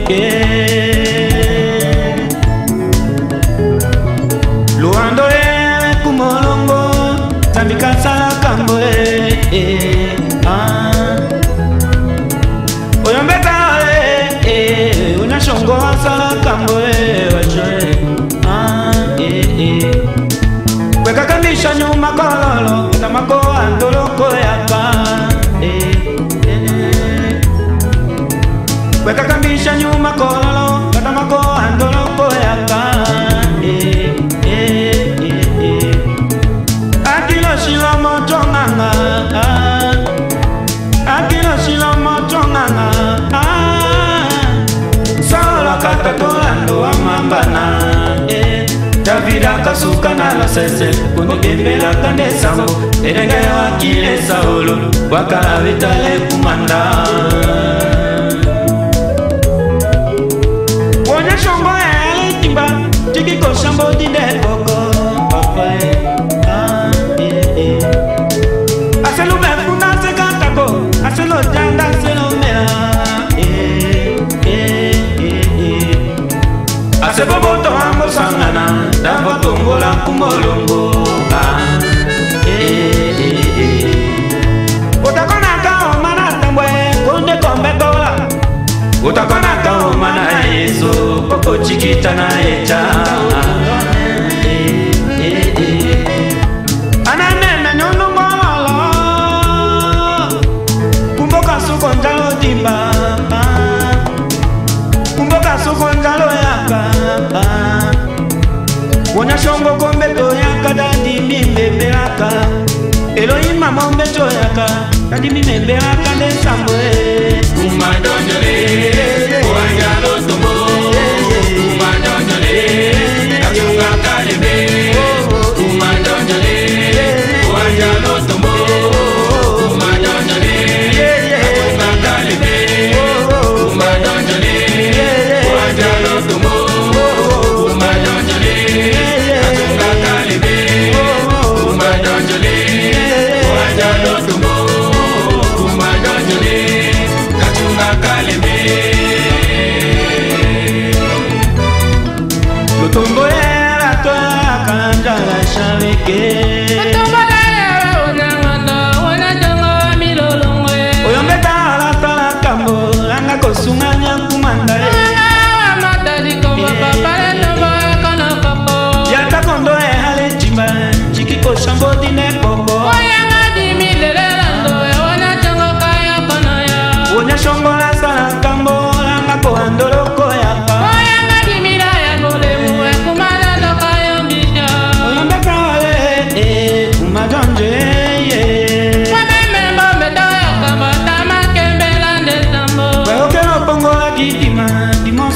shaveke luando kumolongo tambika sala kambo oyombeka unashongo sala kambo wajoe kweka kamisha nyuma kololo tamako andoloko yaka kweka kamisha nyuma kololo tamako andoloko yaka akilo shilo motonganga akilo shilo motonganga solo katatolando amambana Davida kasuka na la sese kunibembela kandesango erenge wakile saolo wakala vitale kumanda wonya shombo ya timba tikiko shambo dinde koko papae aselo mefuna sekantako aselo janda aselo mela asebo boto ambo sangana Davo tongola kumolongo utakona kao mana tambwe kunde kombe gola utakona kao mana yeso poko chikita na echa ananena nyono ngolo kumboka suko njalo timba kumboka suko njalo yaka Wonya shongo kombe toyaka dadi mimembelaka Elohima mombe toyaka dadi mimembelaka nesambwe Umadonjole, uwanja lotombo Umadonjole, kachunga kalebe Umadonjole, uwanja lotombo Umadonjole, kachunga kalebe Umadonjole, uwanja lotombo Lutumbo era toa kanja la shaveke Oyombeta la tala kambo langa kosunganya kumanda Yata kondo hale chimba chikiko shambo dine popo Wonya shongo la sala kambo langa kohandoloko yaka Dimo